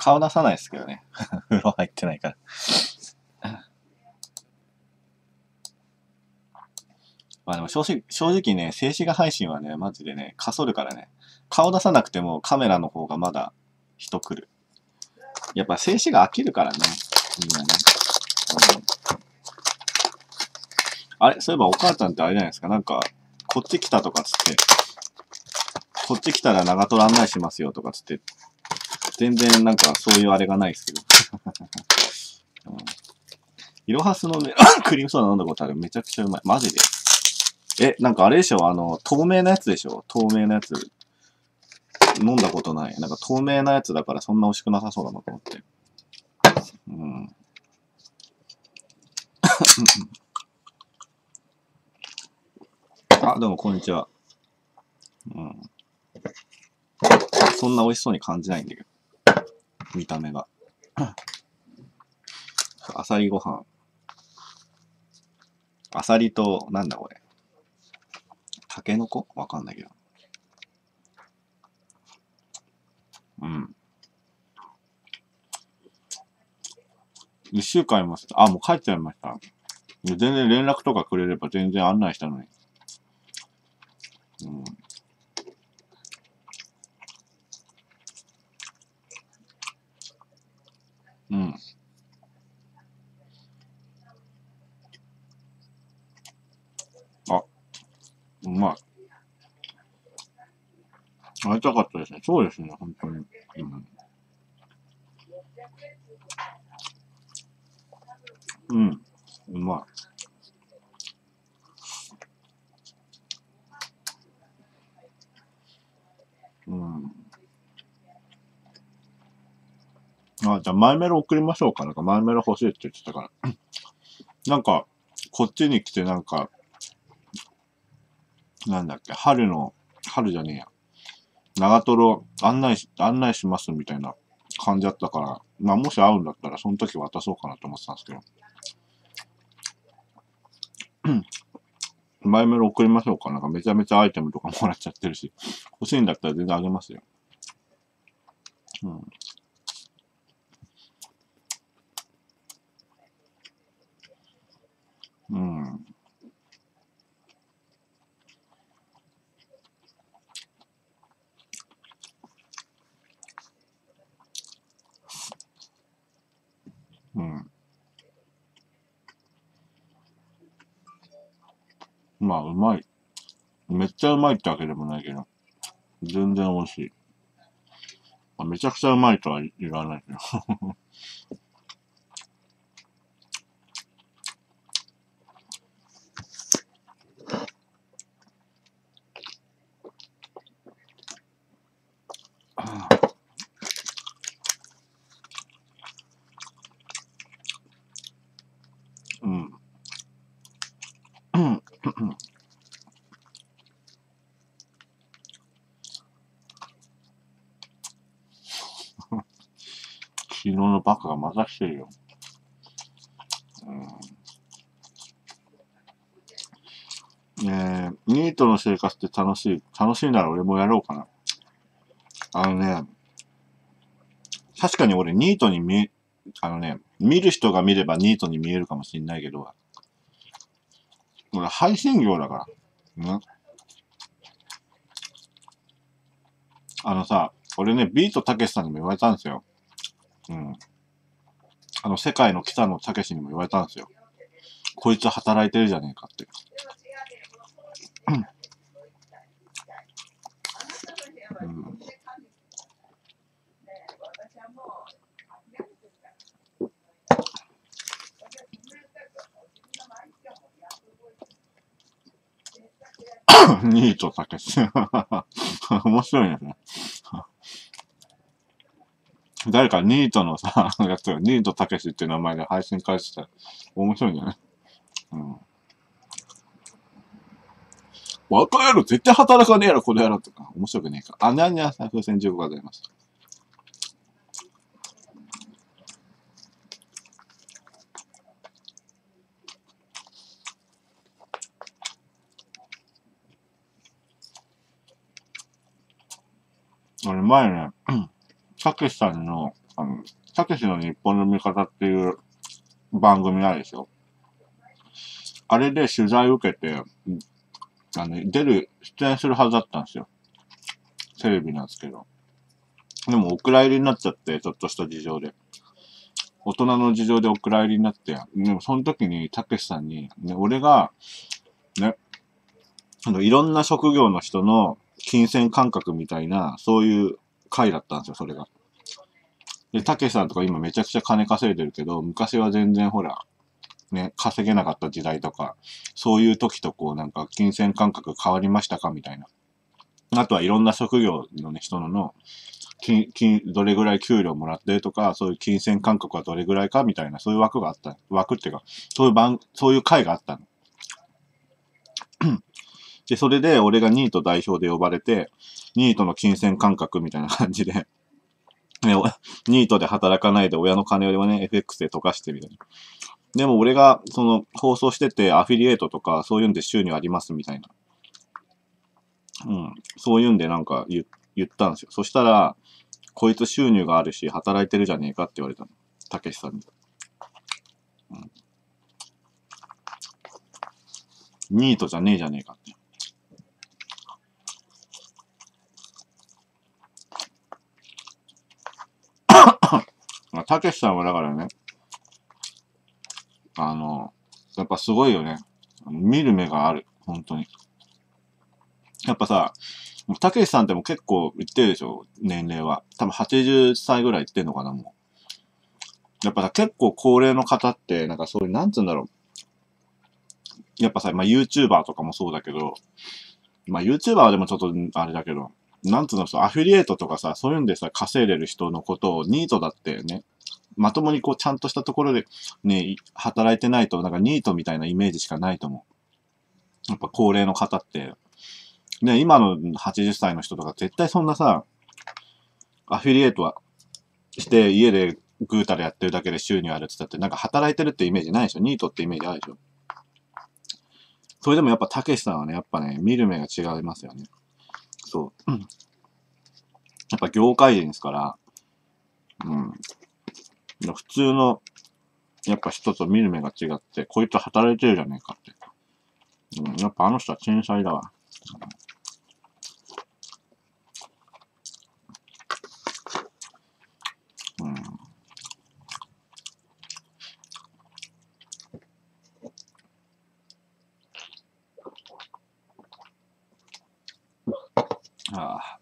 顔出さないですけどね。風呂入ってないから。まあでも正直ね、静止画配信はね、マジでね、かそるからね。顔出さなくてもカメラの方がまだ人来る。やっぱ静止画飽きるからね。みんなね。あれそういえばお母ちゃんってあれじゃないですか。なんか、こっち来たとかつって、こっち来たら長瀞案内しますよとかつって、全然なんかそういうあれがないですけど。イロハスのね、クリームソーダ飲んだことある。めちゃくちゃうまい。マジで。なんかあれでしょ透明なやつでしょ透明なやつ。飲んだことない。なんか透明なやつだからそんな美味しくなさそうだなと思って。うん。あ、どうもこんにちは。うん。そんな美味しそうに感じないんだけど。見た目が。アサリご飯。アサリと、なんだこれ。タケノコわかんないけど。うん。一週間いました。あ、もう帰っちゃいました。全然連絡とかくれれば全然案内したのに。うん。うん。あ、うまい。会いたかったですね。そうですね、本当に。うん。うん。うまい。うん。あ、じゃあ、マイメロ送りましょうか。なんか、マイメロ欲しいって言ってたから。なんか、こっちに来てなんか、なんだっけ、春じゃねえや。長瀞案内しますみたいな感じだったから、まあ、もし会うんだったら、その時渡そうかなと思ってたんですけど。マイメロ送りましょうか。なんか、めちゃめちゃアイテムとかもらっちゃってるし。欲しいんだったら全然あげますよ。うん。うん。うん。まあ、うまい。めっちゃうまいってわけでもないけど、全然美味しい。まあ、めちゃくちゃうまいとは言わないけど。うん。昨日のバカがまた来てるよ。ニートの生活って楽しいなら俺もやろうかな。あのね、確かに俺ニートに見る人が見ればニートに見えるかもしんないけど、俺配信業だから。ね。俺ね、ビートたけしさんにも言われたんですよ。うん。世界の北野たけしにも言われたんですよ。こいつ働いてるじゃねえかって。うん。ニートたけし。面白いですね。誰かニートのさ、やつがニートたけしっていう名前で配信開始したら面白いんじゃない？うん。若い野郎絶対働かねえやろ、この野郎とか。面白くねえか。あにゃにゃさん風船15がございます。前ね、たけしさんのたけしの日本の味方っていう番組あるでしょ。あれで取材を受けて、出演するはずだったんですよ。テレビなんですけど。でも、お蔵入りになっちゃって、ちょっとした事情で。大人の事情でお蔵入りになって、でもその時に、たけしさんに、ね、俺が、ね、いろんな職業の人の金銭感覚みたいな、そういう回だったんですよ、それが。で、たけしさんとか今めちゃくちゃ金稼いでるけど、昔は全然ほら、ね、稼げなかった時代とか、そういう時とこうなんか金銭感覚変わりましたかみたいな。あとはいろんな職業の、ね、人のどれぐらい給料もらってるとか、そういう金銭感覚はどれぐらいかみたいな、そういう枠があった。枠っていうか、そういう会があったの。で、それで俺がニート代表で呼ばれて、ニートの金銭感覚みたいな感じで、ね、ニートで働かないで親の金をね、FX で溶かしてみたいな。でも俺が、放送してて、アフィリエイトとか、そういうんで収入ありますみたいな。うん。そういうんでなんか言ったんですよ。そしたら、こいつ収入があるし、働いてるじゃねえかって言われたの。たけしさんに。うん。ニートじゃねえじゃねえかって。たけしさんはだからね、やっぱすごいよね。見る目がある。本当に。やっぱさ、たけしさんっても結構言ってるでしょ年齢は。多分80歳ぐらい言ってんのかなもう。やっぱさ、結構高齢の方って、なんかそういう、なんつうんだろう。やっぱさ、まあ YouTuber とかもそうだけど、まあ YouTuber はでもちょっとあれだけど、なんつうのさ、アフィリエイトとかさ、そういうんでさ、稼いでる人のことをニートだってね、まともにこうちゃんとしたところでね、働いてないと、なんかニートみたいなイメージしかないと思う。やっぱ高齢の方って、ね、今の80歳の人とか絶対そんなさ、アフィリエイトはして家でぐうたらやってるだけで収入あるって言ったって、なんか働いてるってイメージないでしょ。ニートってイメージあるでしょ。それでもやっぱたけしさんはね、やっぱね、見る目が違いますよね。そう。やっぱ業界人ですから、うん。普通の、やっぱ人と見る目が違って、こいつ働いてるじゃねえかって。うん、やっぱあの人は天才だわ。うん。ああ。